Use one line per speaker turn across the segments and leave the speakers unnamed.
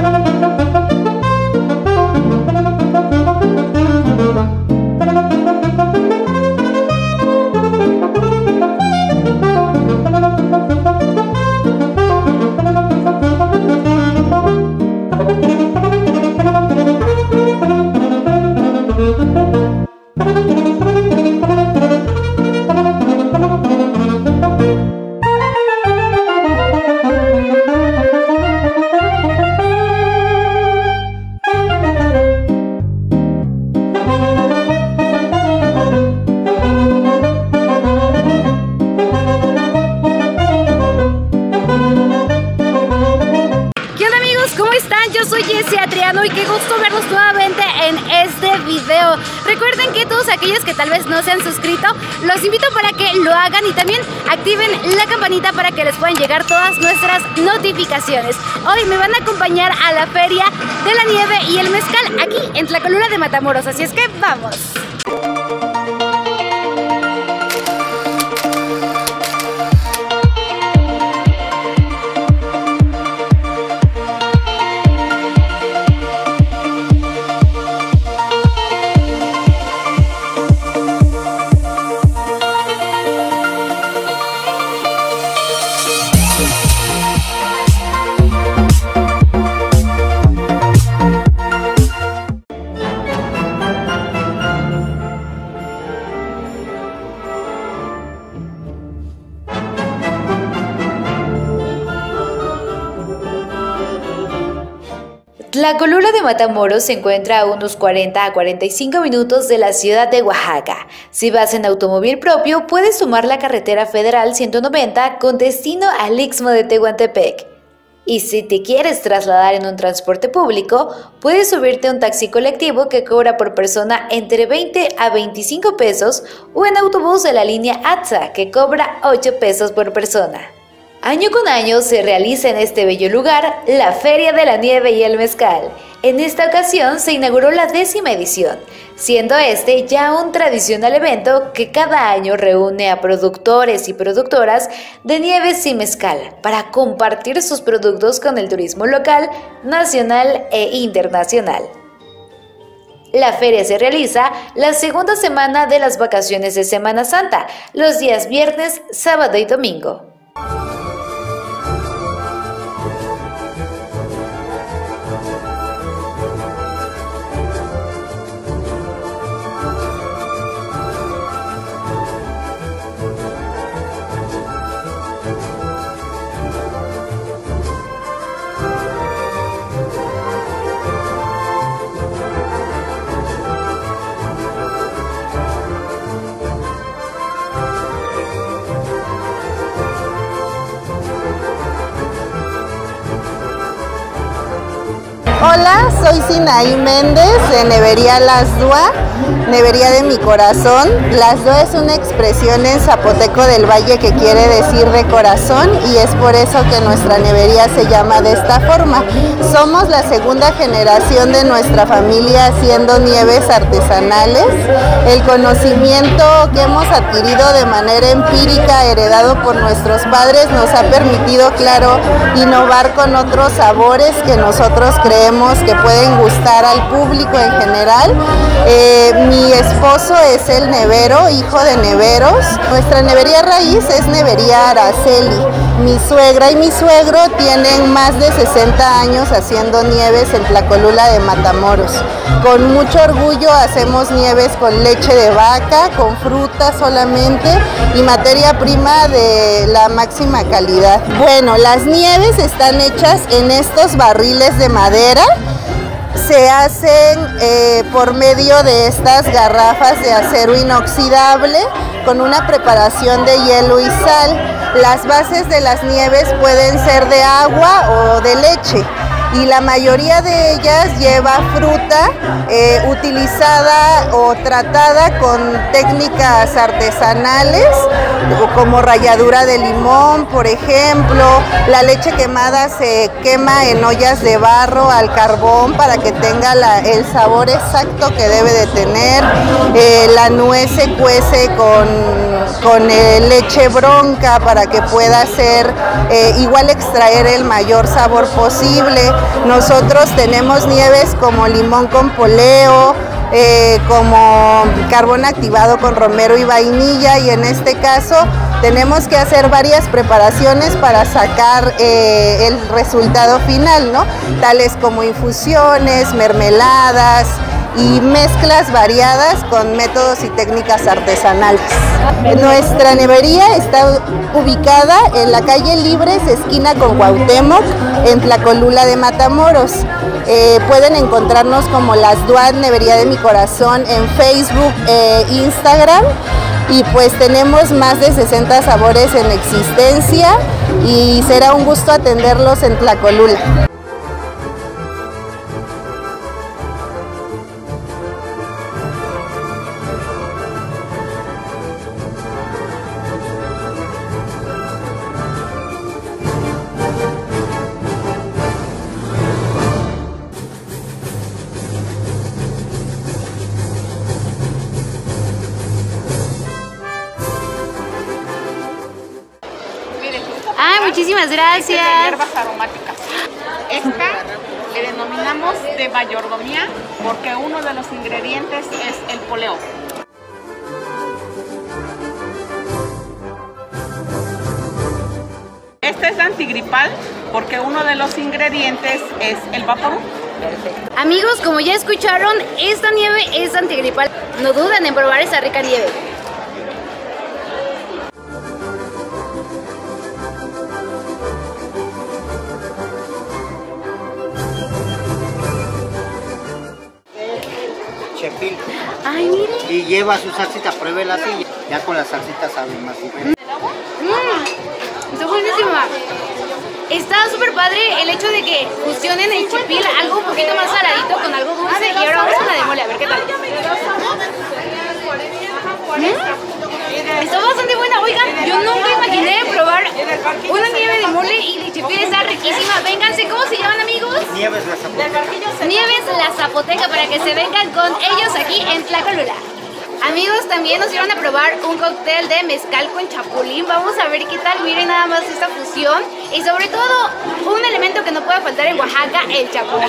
Y qué gusto verlos nuevamente en este video. Recuerden que todos aquellos que tal vez no se han suscrito, los invito para que lo hagan y también activen la campanita para que les puedan llegar todas nuestras notificaciones. Hoy me van a acompañar a la Feria de la Nieve y el Mezcal aquí en Tlacolula de Matamoros, así es que vamos. Tlacolula de Matamoros se encuentra a unos 40 a 45 minutos de la ciudad de Oaxaca. Si vas en automóvil propio, puedes tomar la carretera federal 190 con destino al Istmo de Tehuantepec. Y si te quieres trasladar en un transporte público, puedes subirte a un taxi colectivo que cobra por persona entre 20 a 25 pesos o en autobús de la línea ATSA que cobra 8 pesos por persona. Año con año se realiza en este bello lugar la Feria de la Nieve y el Mezcal. En esta ocasión se inauguró la 10ª edición, siendo este ya un tradicional evento que cada año reúne a productores y productoras de nieves y mezcal para compartir sus productos con el turismo local, nacional e internacional. La feria se realiza la segunda semana de las vacaciones de Semana Santa, los días viernes, sábado y domingo.
Hola, soy Sinaí Méndez de Nevería Las Dua, Nevería de mi corazón. Las Dua es una expresión en zapoteco del Valle que quiere decir de corazón y es por eso que nuestra nevería se llama de esta forma. Somos la segunda generación de nuestra familia haciendo nieves artesanales. El conocimiento que hemos adquirido de manera empírica, heredado por nuestros padres, nos ha permitido, claro, innovar con otros sabores que nosotros creemos que pueden gustar al público en general. Mi esposo es el nevero, hijo de neveros. Nuestra nevería raíz es Nevería Araceli. Mi suegra y mi suegro tienen más de 60 años haciendo nieves en Tlacolula de Matamoros. Con mucho orgullo hacemos nieves con leche de vaca, con fruta solamente y materia prima de la máxima calidad. Bueno, las nieves están hechas en estos barriles de madera. Se hacen por medio de estas garrafas de acero inoxidable con una preparación de hielo y sal. Las bases de las nieves pueden ser de agua o de leche y la mayoría de ellas lleva fruta utilizada o tratada con técnicas artesanales. como ralladura de limón, por ejemplo. La leche quemada se quema en ollas de barro al carbón para que tenga el sabor exacto que debe de tener. La nuez se cuece con leche bronca para que pueda ser igual extraer el mayor sabor posible. Nosotros tenemos nieves como limón con poleo, como carbón activado con romero y vainilla, y en este caso tenemos que hacer varias preparaciones para sacar el resultado final, ¿no? Tales como infusiones, mermeladas y mezclas variadas con métodos y técnicas artesanales. Nuestra nevería está ubicada en la calle Libres, esquina con Cuauhtémoc, en Tlacolula de Matamoros. Pueden encontrarnos como Las Duat, Nevería de mi Corazón, en Facebook e Instagram. Y pues tenemos más de 60 sabores en existencia y será un gusto atenderlos en Tlacolula.
Muchísimas gracias.
Es de hierbas aromáticas. Esta le denominamos de mayordomía porque uno de los ingredientes es el poleo. Esta es antigripal porque uno de los ingredientes es el vaporú.
Amigos, como ya escucharon, esta nieve es antigripal. No duden en probar esa rica nieve.
Chepil.
Ay, mire.
Y lleva su salsita, pruébela así, ya con la salsita sabe más diferente.
Está buenísima. Está súper padre el hecho de que fusionen el chipil, algo un poquito más saladito con algo dulce, y ahora vamos con la de mole, a ver qué tal. Está bastante buena. Oigan, yo nunca imaginé probar una nieve de mole y de chipil. Está riquísima. Vénganse, ¿cómo se llaman, amigos?
Nieves La Zapoteca.
Nieves La Zapoteca, para que se vengan con ellos aquí en Tlacolula. Amigos, también nos dieron a probar un cóctel de mezcal con chapulín. Vamos a ver qué tal. Miren nada más esta fusión. Y sobre todo, un elemento que no puede faltar en Oaxaca, el chapulín.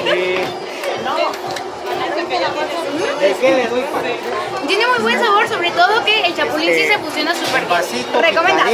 ¿De qué le doy?
Tiene muy buen sabor, sobre todo que el chapulín sí se fusiona súper bien. Recomendado.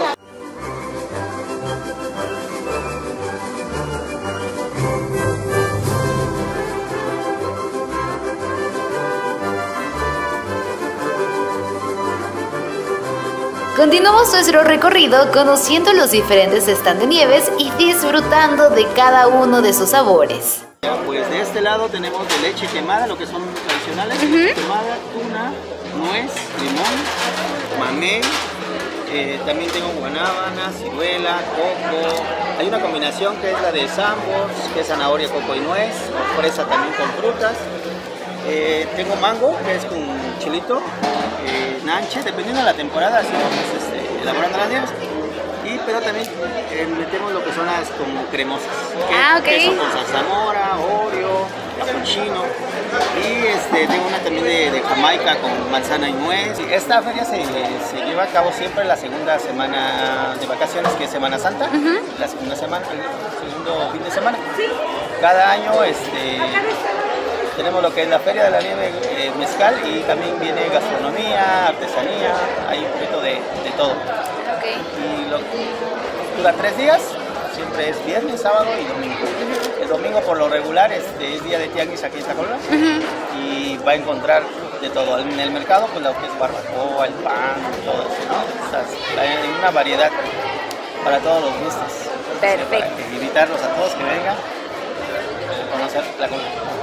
Continuamos nuestro recorrido conociendo los diferentes stands de nieves y disfrutando de cada uno de sus sabores.
Pues de este lado tenemos de leche quemada, lo que son tradicionales, leche quemada, tuna, nuez, limón, mamey, también tengo guanábana, ciruela, coco. Hay una combinación que es la de sambors, que es zanahoria, coco y nuez, o fresa también con frutas. Tengo mango, que es con chilito, nanche, dependiendo de la temporada, así vamos elaborando las nieves. Pero también metemos lo que son las como cremosas, queso con zarzamora, oreo, cappuccino, y tengo una también de Jamaica con manzana y nuez. Esta feria se lleva a cabo siempre la segunda semana de vacaciones, que es Semana Santa, la segunda semana, el segundo fin de semana. Cada año tenemos lo que es la Feria de la Nieve Mezcal, y también viene gastronomía, artesanía, hay un poquito de todo. Y dura 3 días, siempre es viernes, sábado y domingo. El domingo por lo regular es día de tianguis aquí en Tlacolula, y va a encontrar de todo. En el mercado pues lo que es barbacoa, el pan, todo eso, ¿no? Hay una variedad para todos los gustos.
Perfecto.
Para invitarlos a todos que vengan a conocer Tlacolula.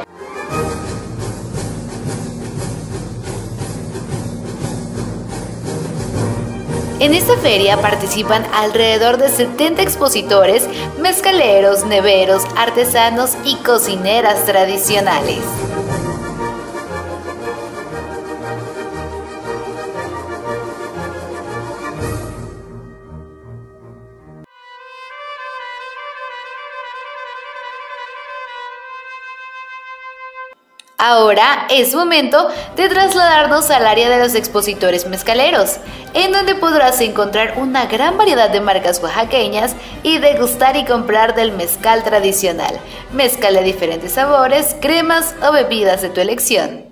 En esta feria participan alrededor de 70 expositores, mezcaleros, neveros, artesanos y cocineras tradicionales. Ahora es momento de trasladarnos al área de los expositores mezcaleros, en donde podrás encontrar una gran variedad de marcas oaxaqueñas y degustar y comprar del mezcal tradicional, mezcal de diferentes sabores, cremas o bebidas de tu elección.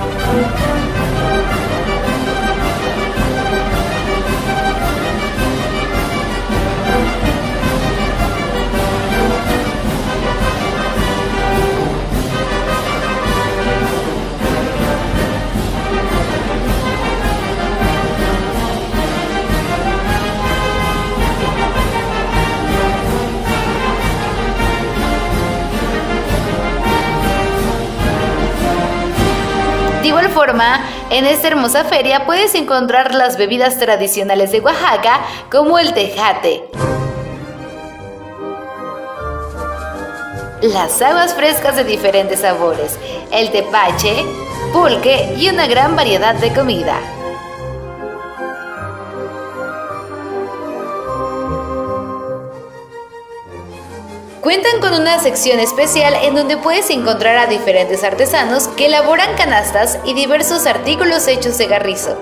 De igual forma, en esta hermosa feria puedes encontrar las bebidas tradicionales de Oaxaca como el tejate, las aguas frescas de diferentes sabores, el tepache, pulque y una gran variedad de comida. Cuentan con una sección especial en donde puedes encontrar a diferentes artesanos que elaboran canastas y diversos artículos hechos de garrizo.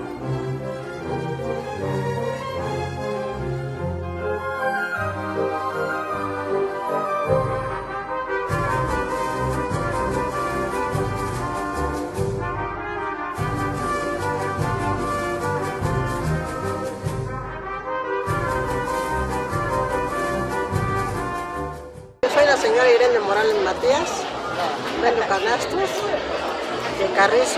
Soy la señora Irene Morales Matías, vendo canastos de carrizo,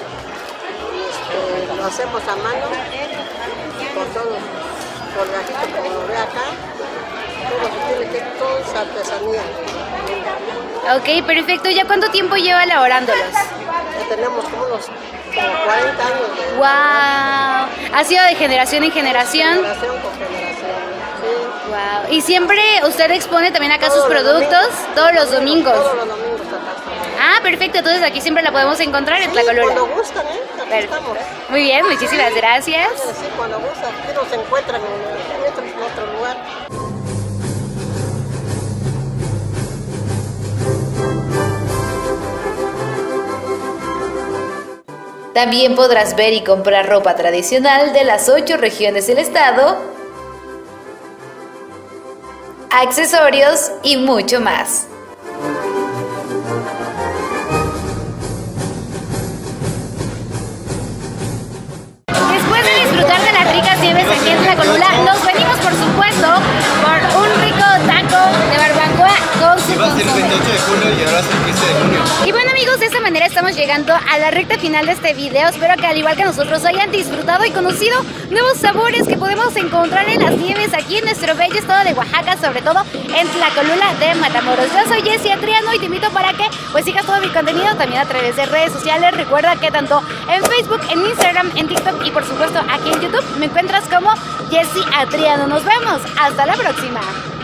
lo hacemos a mano, con todo colgajito como lo ve acá, todo se tiene que, todo es artesanía.
Ok, perfecto. ¿Ya cuánto tiempo lleva elaborándolos?
Ya tenemos como 40 años de
¡Wow! ¿Ha sido de generación en generación?
generación con generación, sí.
¡Wow! ¿Y siempre usted expone también acá sus productos? Todos los domingos.
Todos los domingos acá estamos.
Ah, perfecto. Entonces aquí siempre la podemos encontrar en
Sí,
Tlacolula.
cuando gustan, aquí
Perfecto.
estamos.
Muy bien, muchísimas gracias.
Sí, cuando gustan, aquí nos encuentran en otro lugar.
También podrás ver y comprar ropa tradicional de las 8 regiones del estado, accesorios y mucho más.
Después de disfrutar de las ricas nieves aquí en Tlacolula, nos venimos por supuesto por un rico taco de barbacoa con su
Va a ser el
consomé.
28 de julio y ahora es el 15 de junio.
Y bueno amigos, de esta manera estamos llegando a la recta final de este video. Espero que al igual que nosotros hayan disfrutado y conocido nuevos sabores que podemos encontrar en las nieves aquí en nuestro bello estado de Oaxaca, sobre todo en Tlacolula de Matamoros. Yo soy Jessie Adriano y te invito para que pues sigas todo mi contenido también a través de redes sociales. Recuerda que tanto en Facebook, en Instagram, en TikTok y por supuesto aquí en YouTube me encuentras como Jessie Adriano. Nos vemos, hasta la próxima.